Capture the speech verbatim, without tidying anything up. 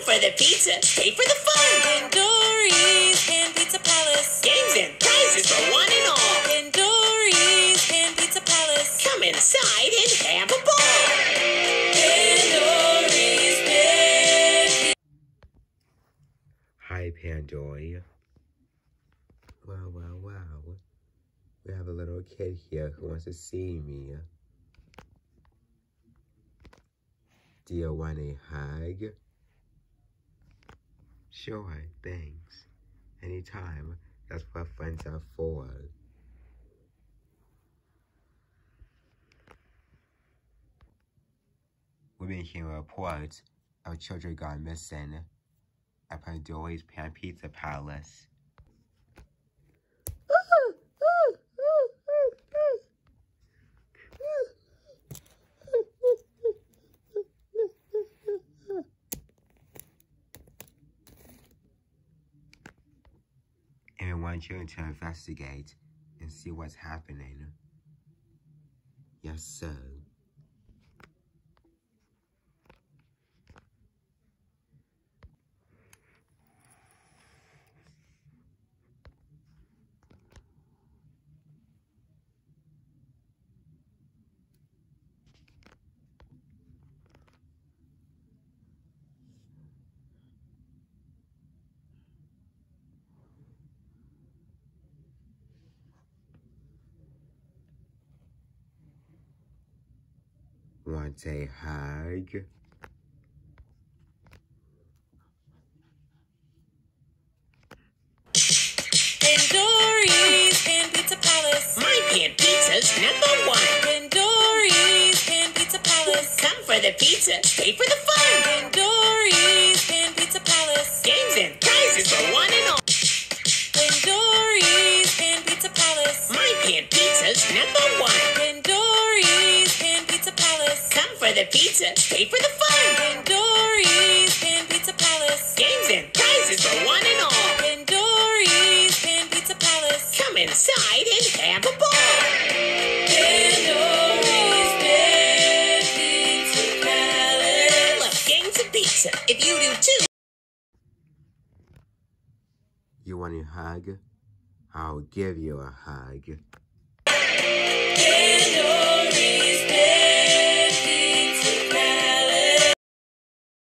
for the pizza, stay for the fun. Pandory's Pan Pizza Palace. Games and prizes for one and all. Pandory's Pan Pizza Palace. Come inside and have a ball. Pandory's Pan. Hi, Pandory. Wow, wow, wow. We have a little kid here who wants to see me. Do you want a hug? Sure, thanks. Anytime. That's what friends are for. We've been hearing reports of children gone missing at Pandory's Pan Pizza Palace. And we want you to investigate and see what's happening. Yes, sir. Want a hug? Pandory's Pan Pizza Palace. My pan pizza's number one. Pandory's Pan Pizza Palace. Come for the pizza, stay for the fun. Pandory's Pan Pizza Palace. Games and prizes for one and all. Pandory's Pan Pizza Palace. My pan pizza's number one. Pandory's Pan Pizza Palace. Come for the pizza, stay for the fun. Pandory's Pan Pizza Palace. Games and prizes for one and all. Pandory's Pan Pizza Palace. Come inside and have a ball. Pandory's Pan Pizza Palace. Love games and pizza, if you do too. You want a hug? I'll give you a hug. Pandory's Pan